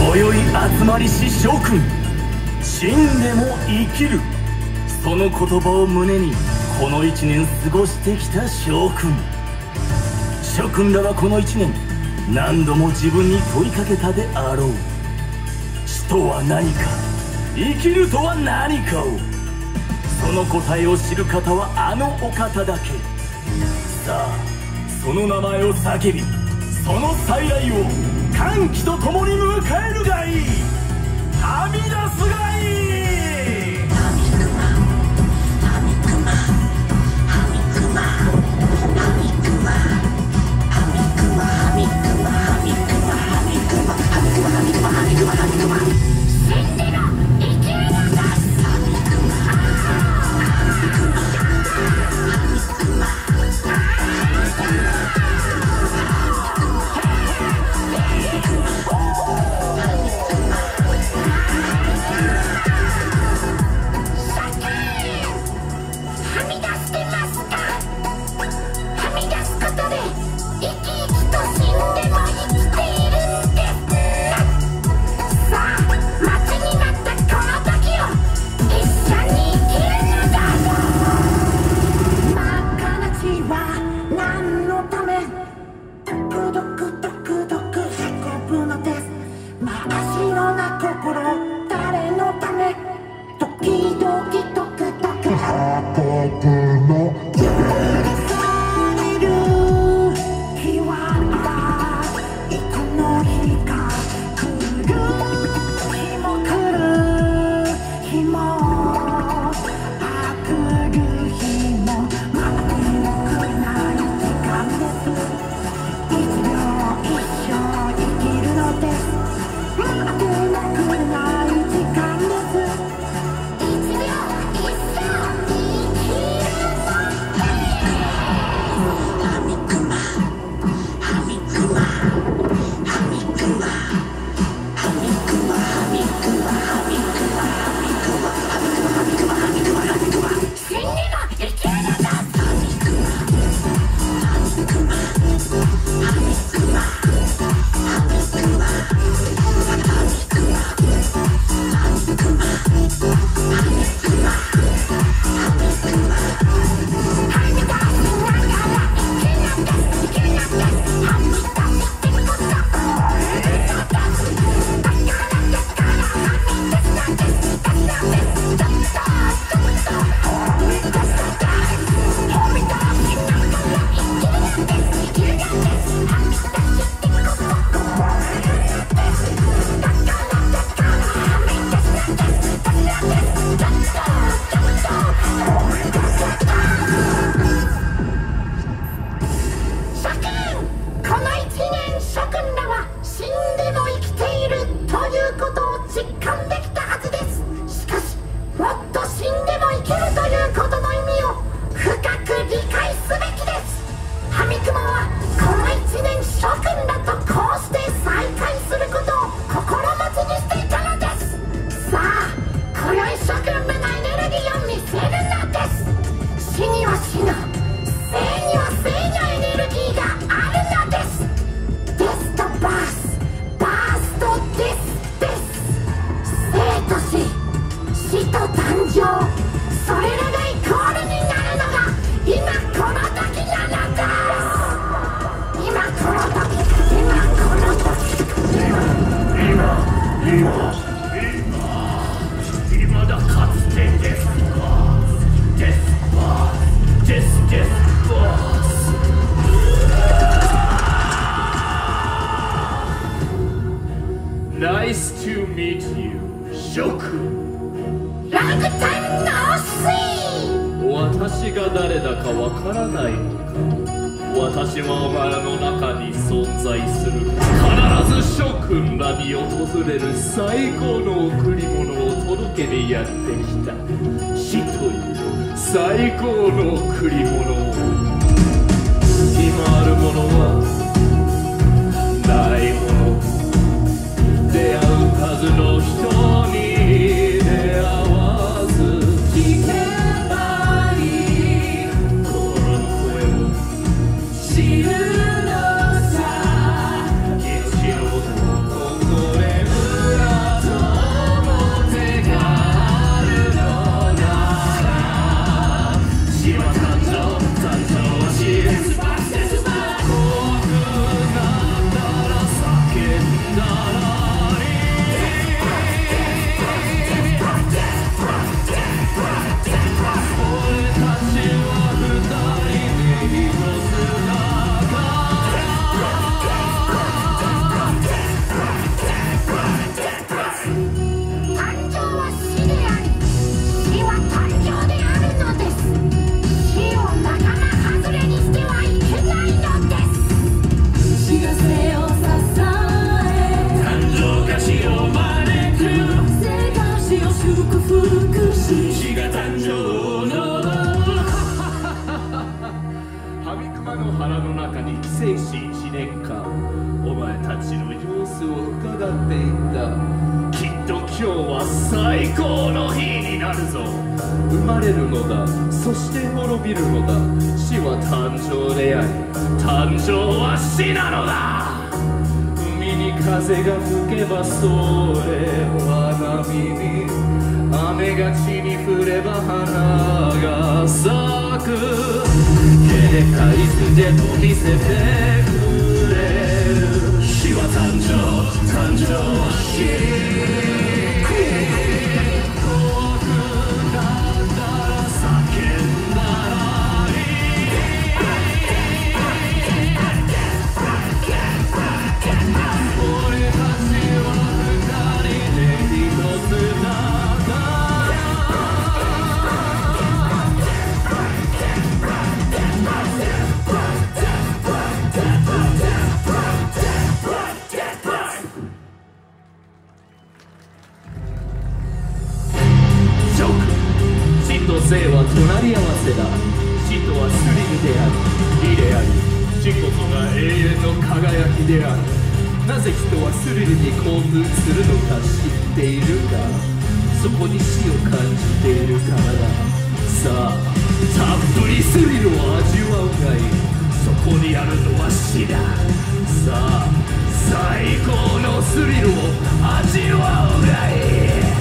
今宵集まりし諸君、死んでも生きる、その言葉を胸にこの一年過ごしてきた諸君。諸君らはこの一年何度も自分に問いかけたであろう。死とは何か、生きるとは何かを、その答えを知る方はあのお方だけ。さあその名前を叫び、その再来を歓喜とともに迎えるがいい。はみ出すがいい。 Nice to meet you, 諸君。 Long time no see! 私が誰だかわからないのか。私はお前の中に存在する。必ず諸君らに訪れる最高の贈り物を届けにやってきた。死という最高の贈り物を。今あるものはないもの。出会うはずの人に出会わず聞けばいい心の声を知るのさ。一度とここでだらり俺たちは二人で一つだ誕生は死であり、死は誕生であるのです。死を仲間外れにしてはいけないのです。 死が生を支え、 誕生が死を招く、 生が死を祝福し、 死が誕生のハミクマの腹の中に寄生し1年間、お前たちの様子を伺っていた。きっと今日は最高の日になるぞ。生まれるのだ、そして滅びるのだ。死は誕生であり、誕生は死なのだ。海に風が吹けばそれは波に、雨が地に降れば花が咲く。警戒図でも見せてくれる。死は誕生、誕生は死。怖くなったら叫んだらいい。俺たちは二人で一つだから。ジョーク、死と生は隣り合わせだ。死とはスリルであり、美であり、死こそが永遠の輝きである。なぜ人はスリルに興奮するのか知っているか。そこに死を感じているからだ。さあ、たっぷりスリルを味わうがいい。そこにあるのは死だ。さあ、最高のスリルを味わうがいい。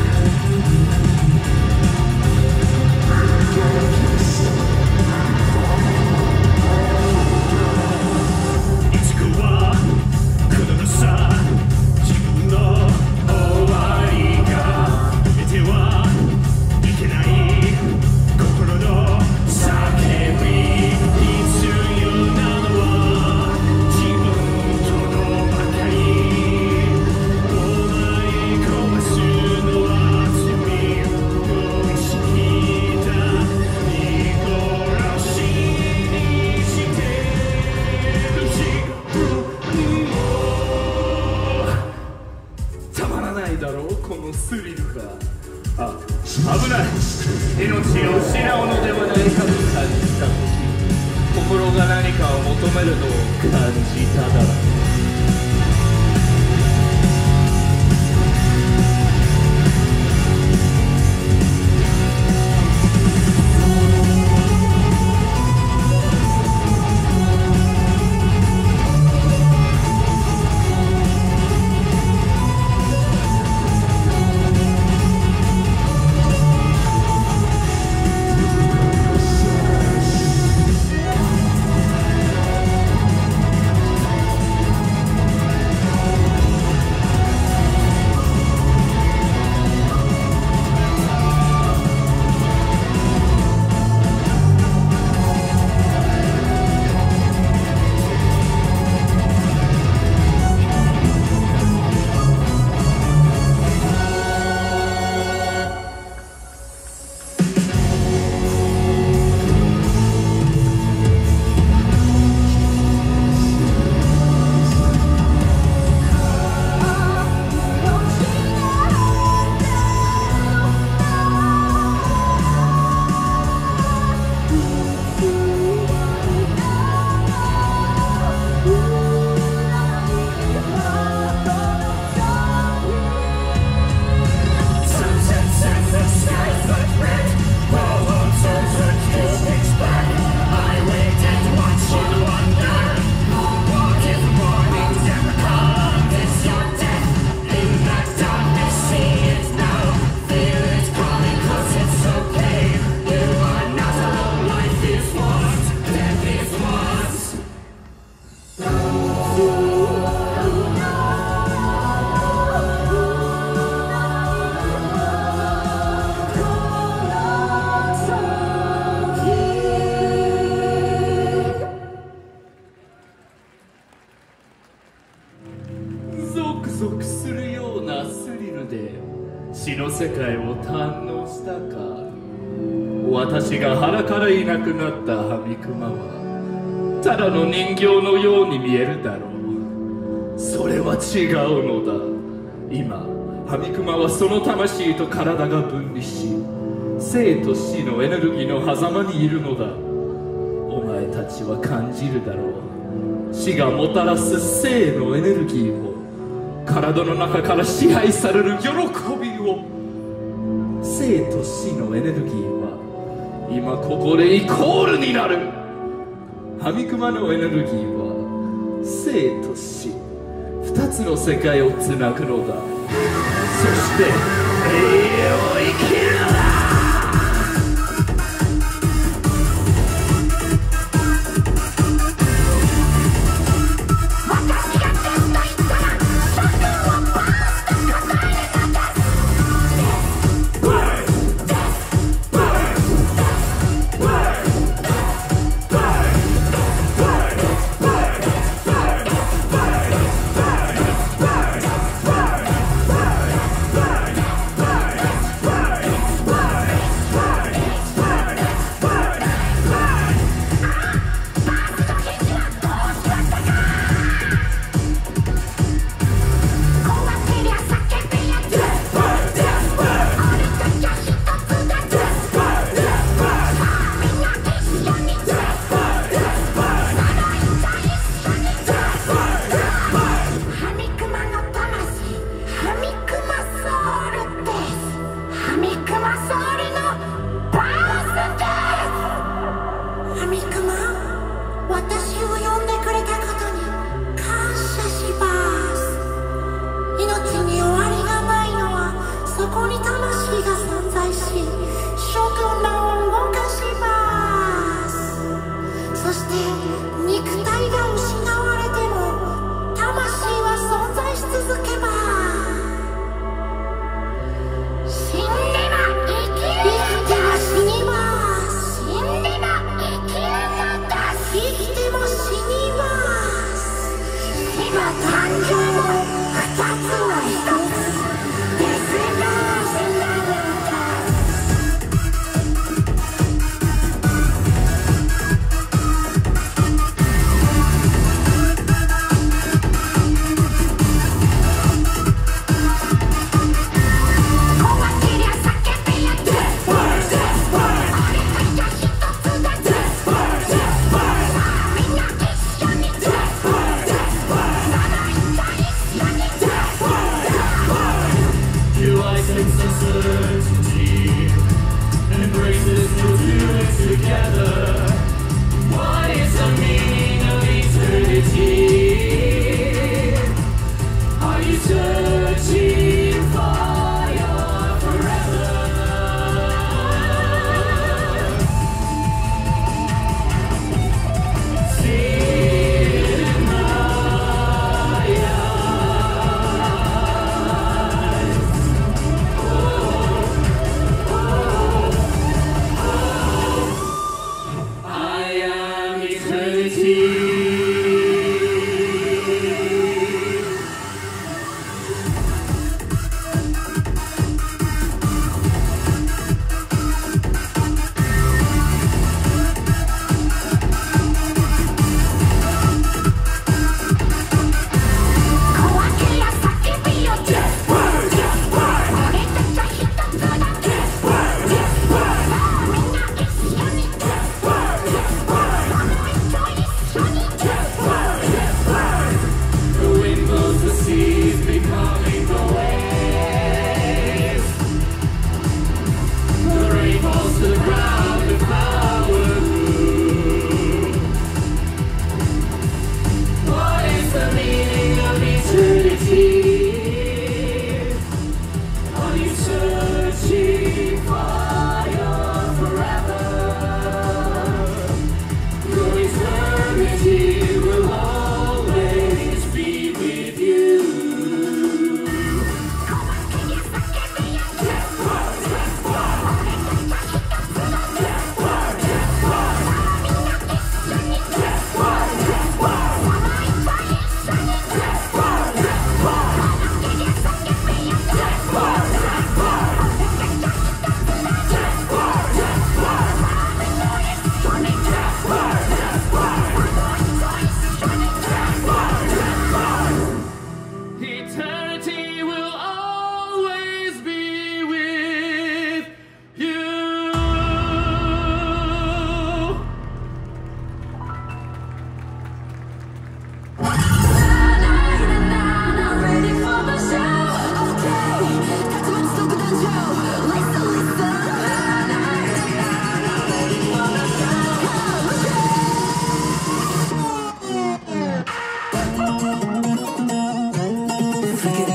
スリルが危ない。命を失うのではないかと感じた時、心が何かを求めるのを感じただろう。 足するようなスリルで死の世界を堪能したか。私が腹からいなくなったハミクマはただの人形のように見えるだろう。それは違うのだ。今ハミクマはその魂と体が分離し、生と死のエネルギーの狭間にいるのだ。お前たちは感じるだろう。死がもたらす生のエネルギーを、体の中から支配される喜びを。生と死のエネルギーは今ここでイコールになる。ハミクマのエネルギーは生と死、二つの世界をつなぐのだ。そして永遠を生きるのだ。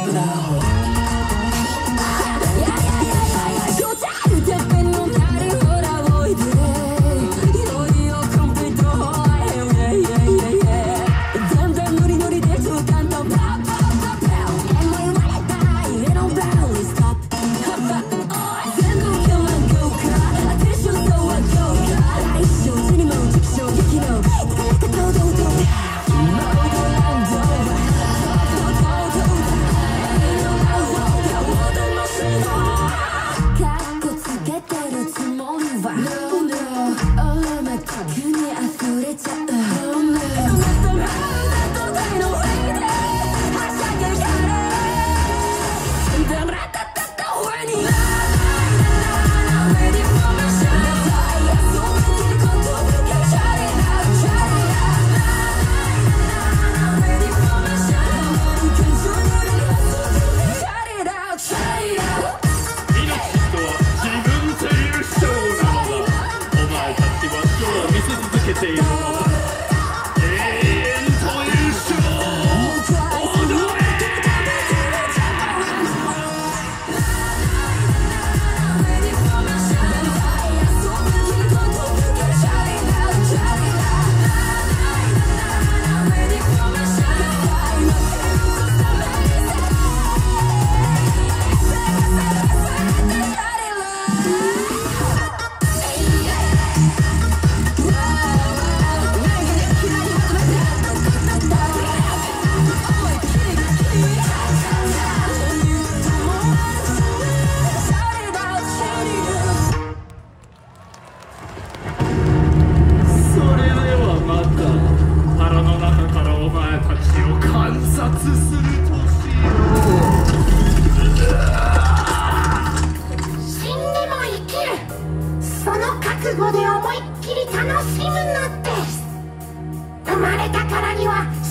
覚悟で思いっきり楽しむのです。生まれたからには